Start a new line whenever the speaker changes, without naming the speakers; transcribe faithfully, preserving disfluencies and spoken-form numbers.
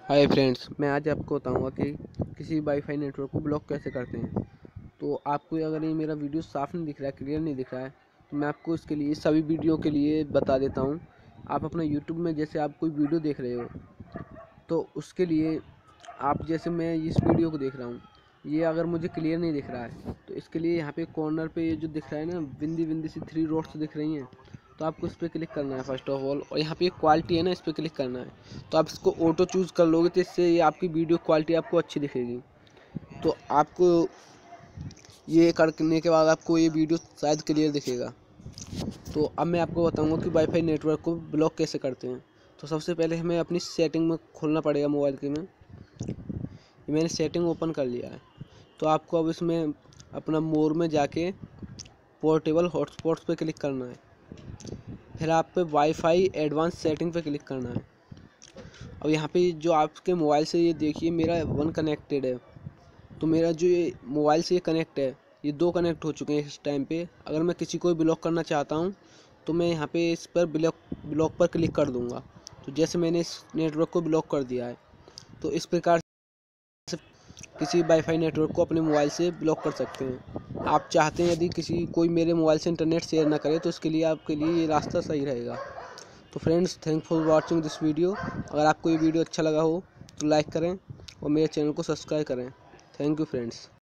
Hi friends, मैं आज आपको बताऊंगा कि किसी वाईफाई नेटवर्क को ब्लॉक कैसे करते हैं। तो आपको अगर ये मेरा वीडियो साफ़ नहीं दिख रहा है, क्लियर नहीं दिख रहा है, तो मैं आपको इसके लिए सभी वीडियो के लिए बता देता हूँ। आप अपना यूट्यूब में जैसे आप कोई वीडियो देख रहे हो, तो उसके लिए आप जैसे मैं इस वीडियो को देख रहा हूँ, ये अगर मुझे क्लियर नहीं दिख रहा है तो इसके लिए यहाँ पे कॉर्नर पे ये जो दिख रहा है ना, बिंदी बिंदी सी थ्री डॉट्स दिख रही हैं, तो आपको इस पर क्लिक करना है फर्स्ट ऑफ ऑल। और यहाँ पे क्वालिटी है ना, इस पर क्लिक करना है। तो आप इसको ऑटो चूज़ कर लोगे तो इससे ये आपकी वीडियो क्वालिटी आपको अच्छी दिखेगी। तो आपको ये करने के बाद आपको ये वीडियो शायद क्लियर दिखेगा। तो अब मैं आपको बताऊंगा कि वाईफाई नेटवर्क को ब्लॉक कैसे करते हैं। तो सबसे पहले हमें अपनी सेटिंग में खोलना पड़ेगा मोबाइल के में। मैंने सेटिंग ओपन कर लिया है। तो आपको अब इसमें अपना मोर में जाके पोर्टेबल हॉटस्पॉट्स पे क्लिक करना है। फिर आप पे वाईफाई एडवांस सेटिंग पे क्लिक करना है। अब यहाँ पे जो आपके मोबाइल से ये देखिए मेरा वन कनेक्टेड है, तो मेरा जो ये मोबाइल से ये कनेक्ट है, ये दो कनेक्ट हो चुके हैं इस टाइम पे। अगर मैं किसी को ब्लॉक करना चाहता हूँ तो मैं यहाँ पे इस पर ब्लॉक ब्लॉक पर क्लिक कर दूँगा। तो जैसे मैंने इस नेटवर्क को ब्लॉक कर दिया है, तो इस प्रकार से किसी वाईफाई नेटवर्क को अपने मोबाइल से ब्लॉक कर सकते हैं। आप चाहते हैं यदि किसी कोई मेरे मोबाइल से इंटरनेट शेयर ना करे, तो इसके लिए आपके लिए ये रास्ता सही रहेगा। तो friends, thank for watching this video. अगर आपको ये वीडियो अच्छा लगा हो तो लाइक करें और मेरे चैनल को सब्सक्राइब करें। Thank you friends.